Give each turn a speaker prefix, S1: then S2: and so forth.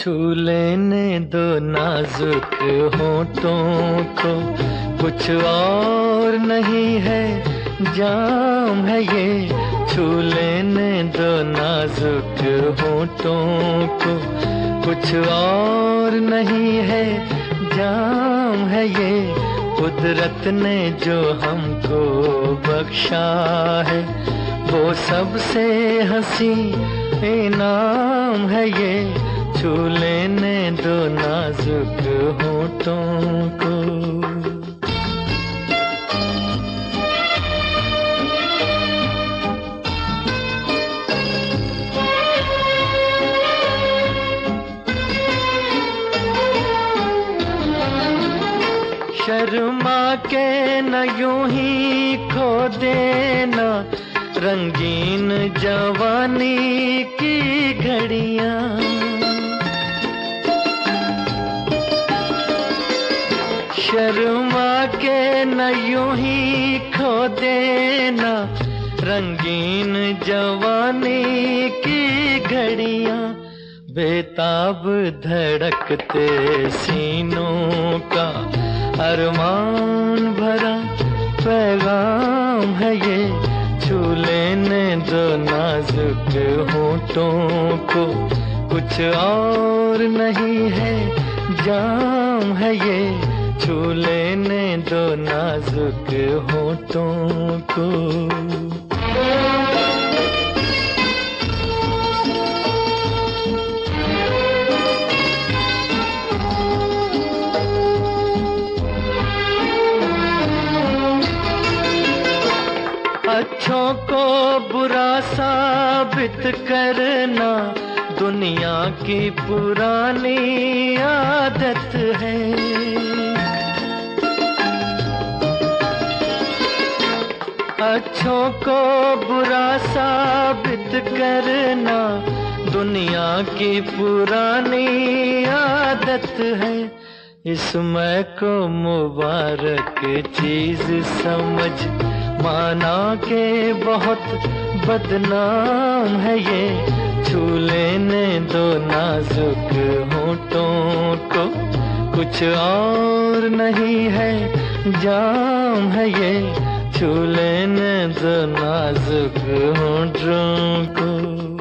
S1: छू लेने दो नाजुक होठों को, कुछ और नहीं है जाम है ये। छू लेने दो नाजुक होठों को, कुछ और नहीं है जाम है ये। कुदरत ने जो हमको बख्शा है वो सबसे हंसी इनाम है ये। छू लेने दो नाजुक होठों को। शर्मा के न यूं ही खो देना रंगीन जवानी की घड़ियां। शर्मा के न यूं ही खो देना रंगीन जवानी की घड़ियां। बेताब धड़कते सीनों का अरमान भरा पैगाम है ये। छू लेने दो नाजुक होठों को, कुछ और नहीं है जाम है ये। छू लेने दो नाजुक होठों को। अच्छों को बुरा साबित करना दुनिया की पुरानी आदत है। अच्छों को बुरा साबित करना दुनिया की पुरानी आदत है। इसमें को मुबारक चीज समझ माना के बहुत बदनाम है ये। छू लेने दो नाजुक होठों को, कुछ और नहीं है जाम है ये। छू लेने दो नाजुक होठों को।